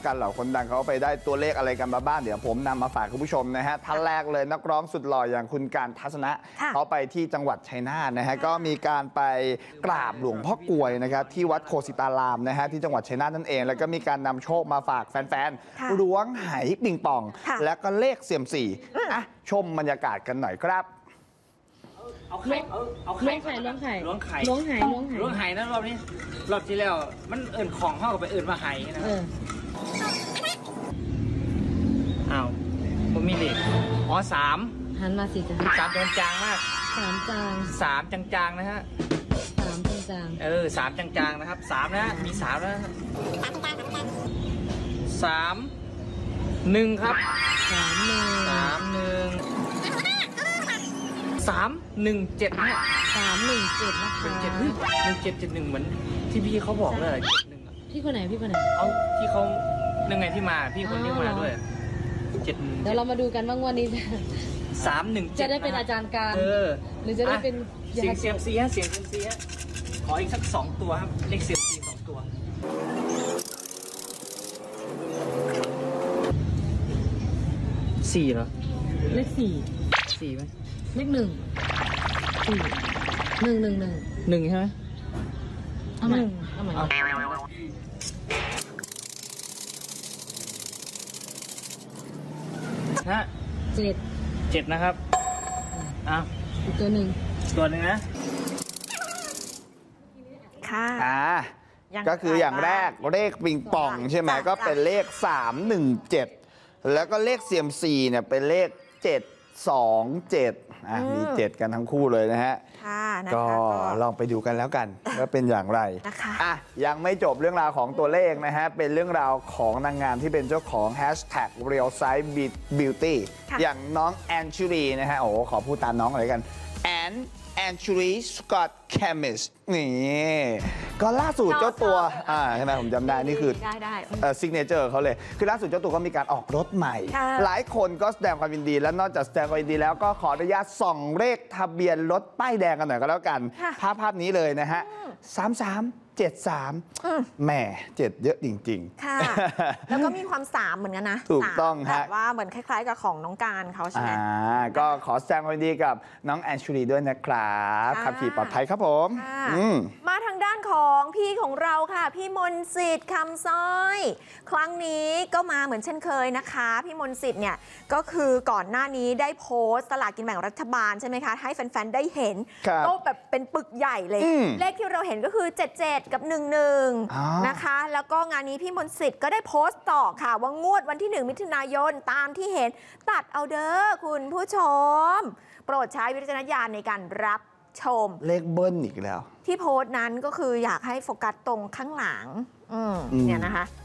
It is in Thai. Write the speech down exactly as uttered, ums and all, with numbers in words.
กันเหล่าคนดังเขาไปได้ตัวเลขอะไรกันมาบ้างเดี๋ยวผมนำมาฝากคุณผู้ชมนะฮะท่านแรกเลยนักร้องสุดหล่ออย่างคุณการทัศนะเขาไปที่จังหวัดชัยนาทนะฮะก็มีการไปกราบหลวงพ่อกลวยนะครับที่วัดโคสิตารามนะฮะที่จังหวัดชัยนาทนั่นเองแล้วก็มีการนำโชคมาฝากแฟนๆล้วงไหปิงปองและก็เลขเสี่ยมสี่อ่ะชมบรรยากาศกันหน่อยครับเอาไข่เอาเอาไข่ล้วงไข่ล้วงไข่ล้วงไข่ล้วงไข่ล้วงไข่นะรอบนี้รอบที่แล้วมันเอิ่นของเข้ากับไปเอิ่นมาไห่นะอ้าวผมมีเด็กอ๋อสามหันมาสิจ้ะสามจางจางมากสามจางสามจางจางนะฮะสามจางจางเออสามจางจางนะครับสามนะมีสามแล้วสามหนึ่งครับสามหนึ่งสามหนึ่งสามหนึ่งเจ็ดนะสามหนึ่งเจ็ดนะคะหนึ่งเจ็ดหนึ่งเจ็ดเจ็ดหนึ่งเหมือนที่พี่เขาบอกเลยเจ็ดหนึ่งพี่คนไหนพี่คนไหนเอาที่เขายังไงที่มาพี่คนที่มาด้วยเจ็ดเดี๋ยวเรามาดูกันว่างวันนี้สามหนึ่งจะได้เป็นอาจารย์การหรือจะได้เป็นเสียงเสียงซีฮะเสียงเสียงซีฮะขออีกสักสองตัวครับเลขเสียงซีสองตัวสี่เหรอเลขสี่สี่ไหมเลขหนึ่งสี่หนึ่งหนึ่งหนึ่งหนึ่งใช่ไหมเอาใหม่เอาใหม่ฮะเจ็ดเจ็ดนะครับอ่ะอีกตัวหนึ่งตัวหนึ่งนะค่ะอ่าก็คืออย่างแรกเลขปิงปองใช่ไหมก็เป็นเลขสามหนึ่งเจ็ดแล้วก็เลขเซียมซีเนี่ยเป็นเลขเจ็ดสองเจ็ดอ่ะมีเจ็ดกันทั้งคู่เลยนะฮะก็ลองไปดูกันแล้วกันว่าเป็นอย่างไรอ่ะยังไม่จบเรื่องราวของตัวเลขนะฮะเป็นเรื่องราวของนางงามที่เป็นเจ้าของแฮชแท็ก Real Size Beauty อย่างน้องแอนชูรีนะฮะโอ้ขอพูดตามน้องอะไรกันแอนแอนชูรีสกอตแคมิสนี่ก็ล่าสุดเจ้าตัวอ่าใช่ไหมผมจำได้นี่คือได้ได้ซิกเนเจอร์เขาเลยคือล่าสุดเจ้าตัวก็มีการออกรถใหม่หลายคนก็แสดงความยินดีและนอกจากแสดงความยินดีแล้วก็ขออนุญาตส่องเลขทะเบียนรถป้ายแดงกันหน่อยก็แล้วกันภาพภาพนี้เลยนะฮะสามสามเจ็ดสามแหม่เจ็ดเยอะจริงๆค่ะแล้วก็มีความสามเหมือนกันนะถูกต้องฮะแบบว่าเหมือนคล้ายๆกับของน้องการเขาใช่ไหมอ่าก็ขอแสดงความยินดีกับน้องแอนชูรีด้วยนะครับขับขี่ปลอดภัยครับผมมาทางด้านของพี่ของเราค่ะพี่มนต์สิทธิ์คำสร้อยครั้งนี้ก็มาเหมือนเช่นเคยนะคะพี่มนต์สิทธิ์เนี่ยก็คือก่อนหน้านี้ได้โพสต์สลากกินแบ่งรัฐบาลใช่ไหมคะให้แฟนๆได้เห็นก็แบบเป็นปึกใหญ่เลยเลขที่เราเห็นก็คือเจ็ดเจ็ดกับหนึ่งหนึ่งนะคะแล้วก็งานนี้พี่มนต์สิทธิ์ก็ได้โพสต์ต่อค่ะว่างวดวันที่หนึ่งมิถุนายนตามที่เห็นตัดเอาเด้อคุณผู้ชมโปรดใช้วิจารณญาณในการรับชมเลขเบิ้ลอีกแล้วที่โพสต์นั้นก็คืออยากให้โฟกัสตรงข้างหลังเนี่ยนะคะ